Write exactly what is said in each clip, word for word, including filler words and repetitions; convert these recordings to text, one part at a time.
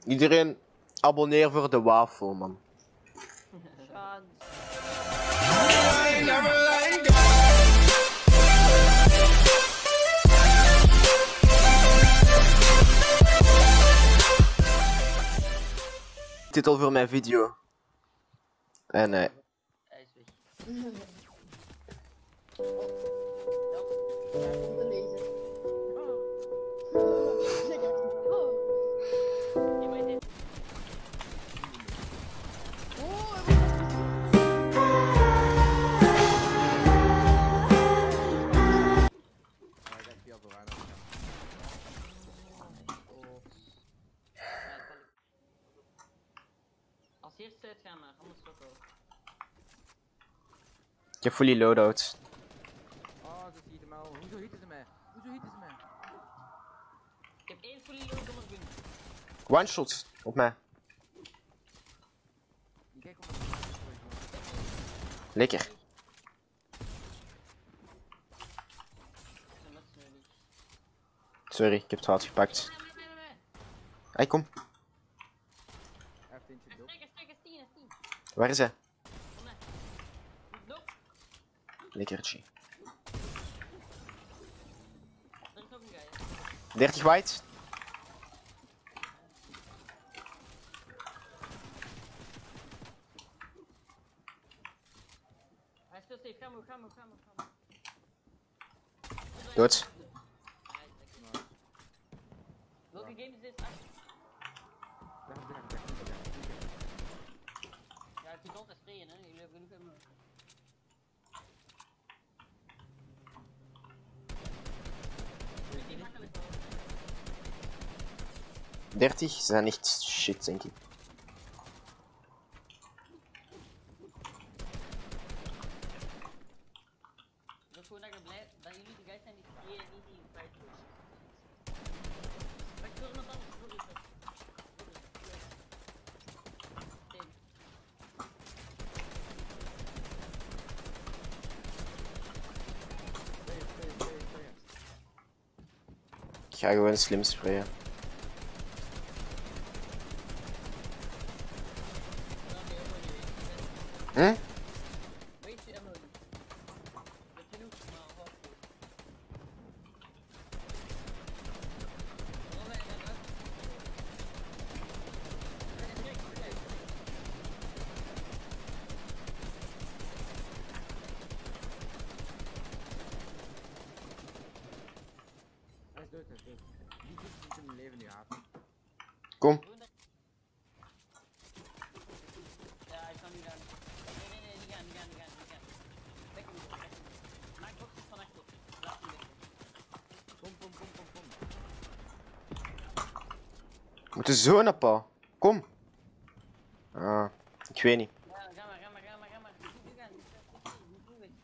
Iedereen abonneer voor de wafel, man. Titel voor mijn video. En nee. Hij is weg. Als eerste uitgaan maar, anders toch wel. Ik heb fully loadout. Oh, ze schieten me al. Hoezo hieten ze mij? Hoezo hieten ze mij? Ik heb één fully load om het doen. One shot op mij. Kijk op mijn. Lekker. Sorry, ik heb het fout gepakt. Hey, kom. Hij heeft eentje dood. Waar is hij? Lekker, G. dertig white. Hij is veel safe, ga maar, ga maar, ga maar, ga maar. Dood. Welke game is dit? Ja, je kunt altijd sprayen, hè? Jullie hebben genoeg ammo. dertig, ze zijn echt shit, denk ik. Dat is gewoon dat je blij dat jullie de guys zijn die sprayen en niet die fight doen. Maar ik wil nog anders voor dit. Ik ga gewoon slim sprayen. Hm? Weet je ammo niet? Dat je genoeg, maar wat voor. Waarom ben je net uit? Hij is dood, hij is dood. Die kies niet in mijn leven nu haat. Kom. Ja, ik kan niet gaan. Nee, nee, nee, niet gaan, niet gaan, niet gaan, niet gaan. Weg hem, weg hem. Maak boxjes van achter. Laat hem weg. Kom, kom, kom, kom, kom. We moeten zo naar pa. Kom. Ah, ik weet niet. Ja, ga maar, ga maar, ga maar, ga maar. Niet doen gaan, niet doen, niet doen, weet je.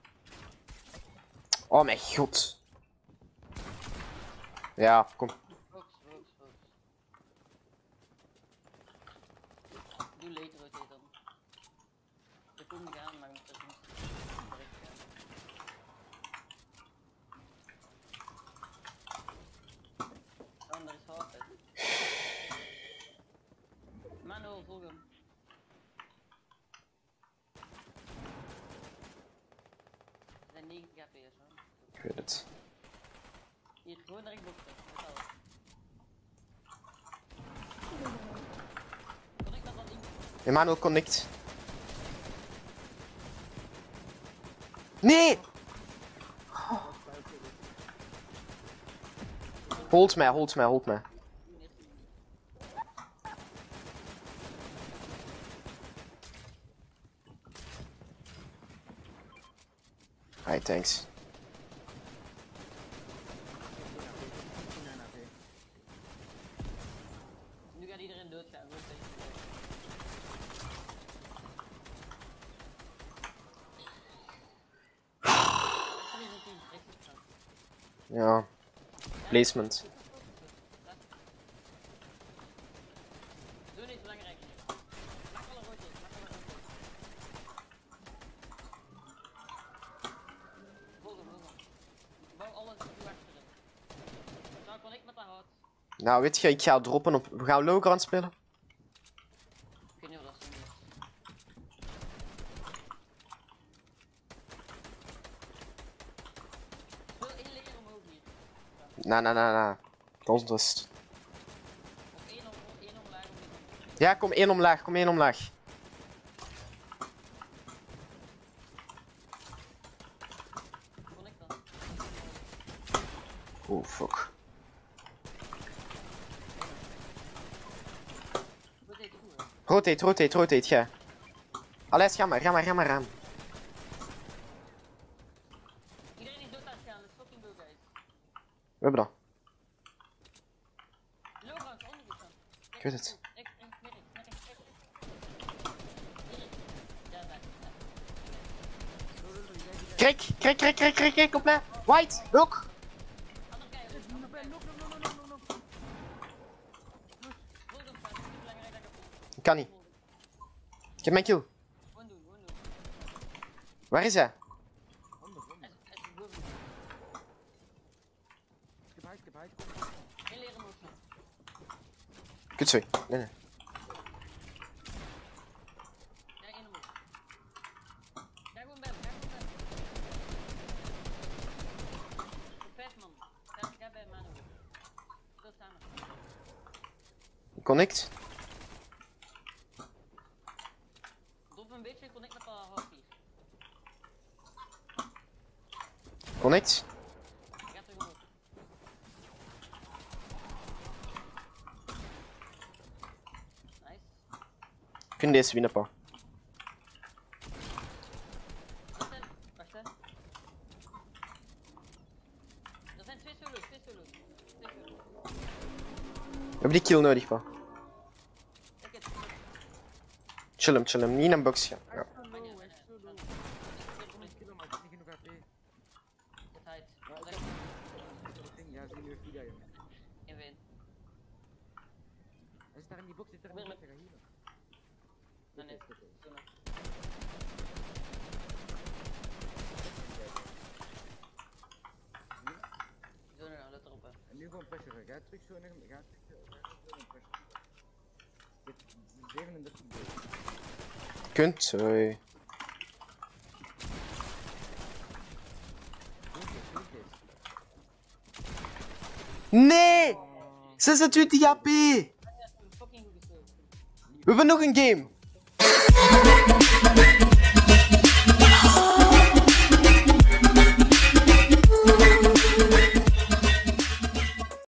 Oh mijn god. Ja, kom. Box, box, box. Doe later rotate dan. We kunnen gaan, maar we moeten niet direct gaan. Oh, daar is hard uit. Mano, volg hem. Er zijn negentig H P's hoor. Ik weet het. Hier, gewoon direct boxen. Dat is alles. Kon ik dat dan in? Emmanuel connect. Nee! Hold mij, hold mij, hold mij. Hi, thanks. Nu gaat iedereen doodgaan. Gewoon tegen de Ja. Placement. Doe niet belangrijk. Maak alle roodjes, maak alle roodjes. Volgen, volgen. Bouw alles op uw achteren. Nou kon ik met de hout. Nou, weet je, ik ga droppen op... We gaan Lowground spelen. Ik weet niet of dat zo is. Speel één leger omhoog hier. Na, na, na, na. Onrust. Of één, om, één omlaag of één omlaag. Ja, kom één omlaag, kom één omlaag. Connect dan. Oeh, fuck. Rotate goed, hè. Rotate, rotate, rotate, ga. Allee, ga maar, ga maar, ga maar aan. Iedereen is dood aan het gaan, let's fucking go guys. We hebben dat. Lowground, ondergestaan. Ik weet het. Rechts, links, midden, naar rechts, rechts. Hier. Ja, daar. Krik, krik, krik, krik, krik, krik, op mij. White, look. Andere kijk, dus. Nog, nog, nog, nog, nog, nog, nog. Volgende staat, het is niet belangrijk dat ik op. Ik kan niet. Ik heb mijn kill. Gewoon doen, gewoon doen. Waar is hij? Honderd, honderd. Het is boven. Skip high, skip high, skip Geen leren motion. Kut, sorry. Nee, nee. Ja, één omhoog. Ga gewoon bij hem, ga gewoon bij hem. Op vijf man. Ga, ga bij Manu. Speel samen. Connect. Drop een beetje, connect met half hier. Connect. Ga terug omhoog. Nice. We kunnen deze winnen, pa. Wacht hè, wacht hè. Er zijn twee solo's, twee solo's. Twee solo's. We hebben die kill nodig, pa. Kijk het. Chill hem, chill hem. Niet naar een box gaan. Ja. Hij is zo low, hij is zo low. Ik kill hem, maar ik heb niet genoeg H P. Het height. Ja, Zeg, dat is ding, ja, zie nu heeft hij jongen. één v één. Hij zit daar in die box, zit daar in die box, hij gaat hier. Nee, nee. Zo nog. Zo nou, let erop hè. En nu gewoon pressure, ga terug zo naar hem, ga terug zo, ga terug zo naar pressure. Dit is zevenendertig dood. Kunt, sorry. Doe dit, doe dit. Nee! Oh. zesentwintig H P! Ja, fucking goed gespeeld. We hebben nog een game.